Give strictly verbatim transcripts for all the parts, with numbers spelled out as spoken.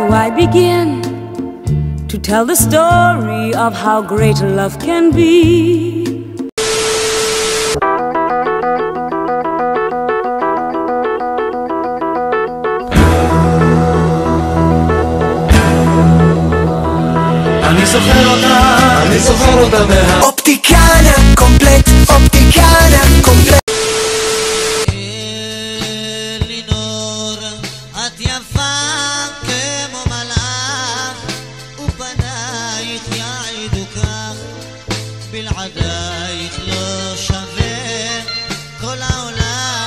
do I begin to tell the story of how great love can be? אני זוכר אותה, אני זוכר אותה מה... אופטיקנה קומפלט, אופטיקנה קומפלט. אלינור, את יפה כמו מלאך, ופנייך יעידו כך, בלעדייך לא שווה כל העולם.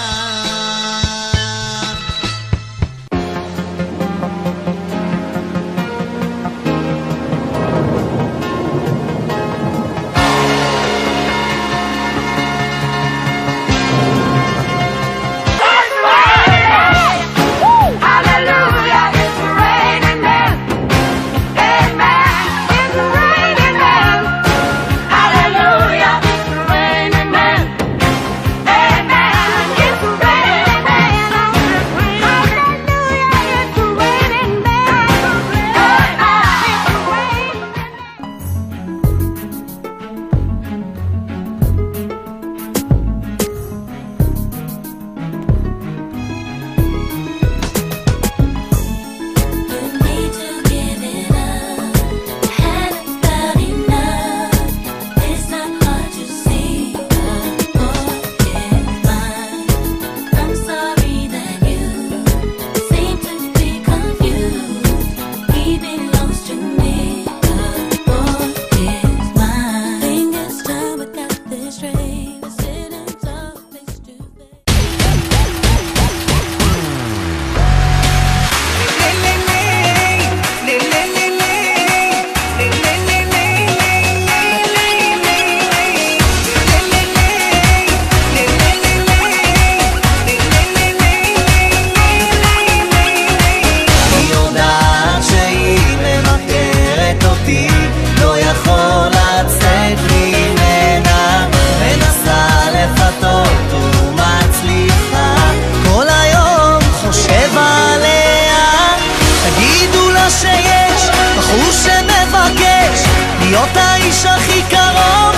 להיות האיש הכי קרוב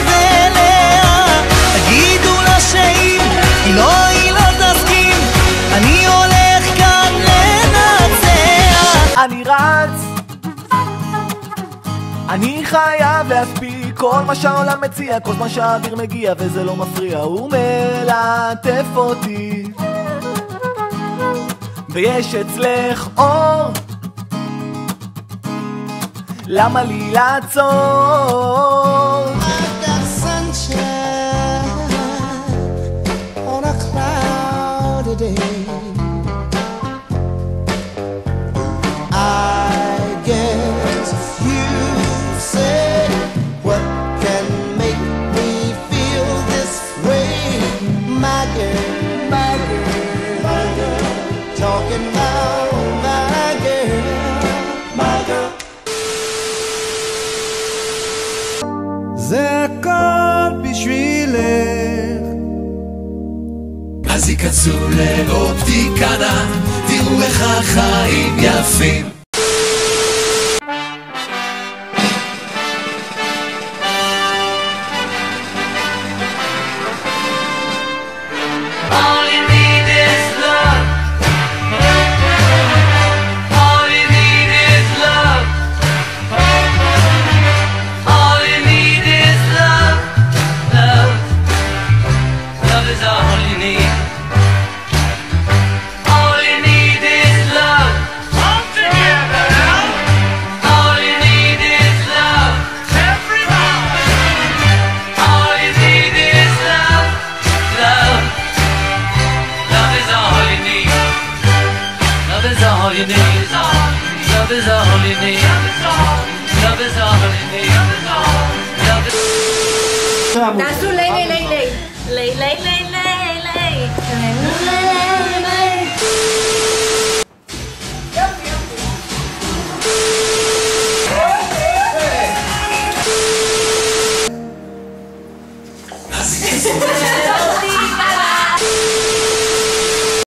אליה, תגידו לה שאם היא לא, היא לא תסכים, אני הולך כאן לנצח. אני רץ, אני חייב להספיק כל מה שהעולם מציע, כל מה שהאוויר מגיע וזה לא מפריע, הוא מלטף אותי ויש אצלך אור, למה לי לעצור? זה הכל בשבילך. אז ייכנסו לאופטיקנה, תראו איך החיים יפים. All you need, love is all you need, love is all you need, love is. תעשו לי לי לי לי לי לי לי לי לי.